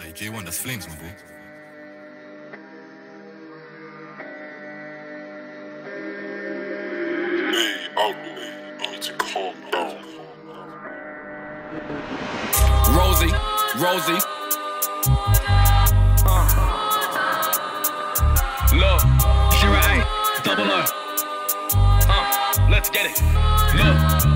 Hey, J1, that's flames, my boy. Hey, ugly, you need to calm down. Rosie. Look, Shira A, double O. Let's get it. Look.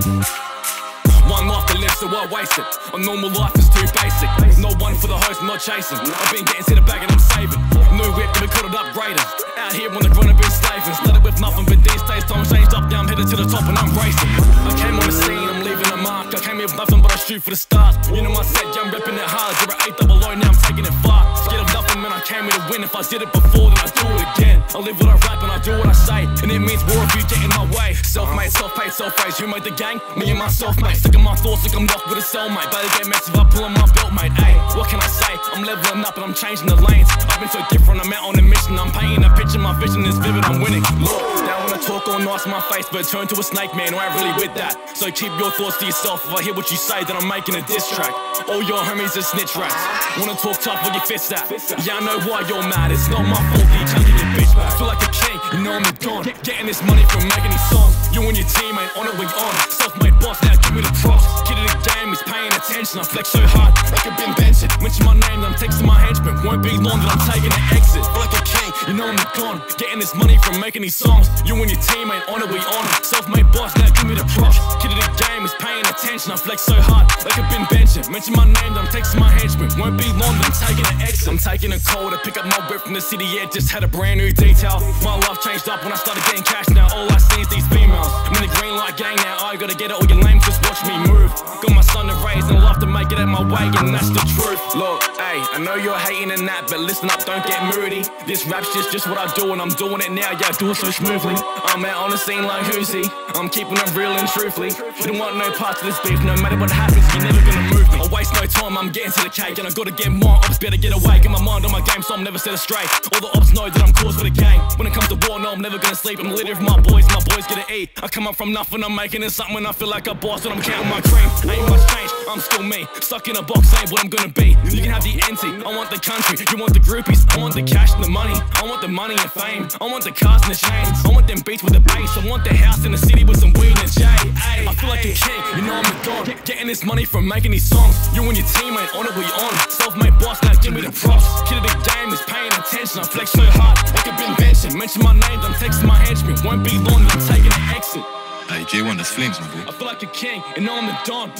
One life to live, so I waste it. A normal life is too basic. No one for the host, not chasing. I've been getting to the bag and I'm saving. New whip, we call it upgrading. Out here on the grind, I've been slaving. Started with nothing, but these days times changed up. Now I'm headed to the top and I'm racing. I came on the scene, I'm leaving a mark. I came here with nothing, but I shoot for the stars. You know my set, yeah, I'm repping it hard. You're at 8 double O, now I'm taking it far. Scared of nothing, man, I came here to win. If I did it before, then I do it again. I live what I rap and I do what I say. And it means war if you get in my way. Self-made, self-paid, self-raised. Who made the gang? Me and my self-mate. Sick of my thoughts like I'm locked with a cellmate. Better get messy if I pull on my belt, mate. Ayy, what can I say? I'm leveling up and I'm changing the lanes. I've been so different, I'm out on a mission. I'm painting a picture, my vision is vivid, I'm winning. Look, they don't wanna talk all nice in my face, but turn to a snake, man, I ain't really with that. So keep your thoughts to yourself. If I hear what you say, then I'm making a diss track. All your homies are snitch rats. Wanna talk tough, where your fist at? Yeah, I know why you're mad, it's not my fault, you can't get your bitch back. Feel like a king, you know I'm the gone. Getting this money from making these songs. You and your team ain't on it, we on. Self-made boss, now give me the props. Kid of the game is paying attention. I flex so hard, like I've been benching. Mention my name, then I'm texting my henchmen. Won't be long that I'm taking an exit. Feel like a king, you know I'm the gone. Getting this money from making these songs. You and your team ain't on it, we on. Self-made boss, now give me the props. Kid of the game is paying attention. I flex so hard, like I've been benching. Mention my name, then I'm texting my henchmen. Won't be long that I'm taking an exit. I'm taking a call to pick up my whip from the city, yeah, just had a brand new detail. My life changed up when I started getting cash. Now all I see is these females. I'm in the green light gang now, I gotta get it or you're lame, just watch me move. Got my son to raise and love to make it at my way, and that's the truth. Look, hey, I know you're hating and that, but listen up, don't get moody. This rap shit's just what I do and I'm doing it now, yeah, I do it so smoothly. I'm out on the scene like who's he? I'm keeping it real and truthfully. You don't want no parts of this beef, no matter what happens, you're never gonna move me. I waste no time, I'm getting to the cake and I gotta get more ops, better get away. Get my mind on my game so I'm never set astray. All the ops know that I'm cause for the game. When it comes to war, no, I'm never gonna sleep. I'm the leader of my boys gonna eat. I come up from nothing, I'm making it something. I feel like a boss and I'm counting my cream. Ain't much change, I'm still me. Stuck in a box, ain't what I'm gonna be. You can have the NT, I want the country. You want the groupies, I want the cash and the money. I want the money and fame, I want the cars and the chains. I want them beats with the bass, I want the house in the city with some weed and a J. I feel like a king, you know I'm the god. Getting this money from making these songs. You and your team ain't on it, we on. Self-made boss, now give me the props. Kid of the game is paying attention. I flex so hard, like I've been benching. Mention my name, I'm texting my henchmen. Won't be long, I'm taking an exit. Hey, J1, that's flames, my boy. I feel like a king, and know I'm the Don.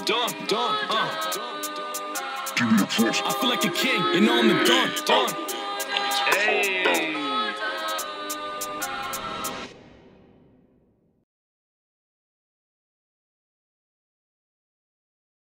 Give me the props. I feel like a king, and know I'm the Don. Hey.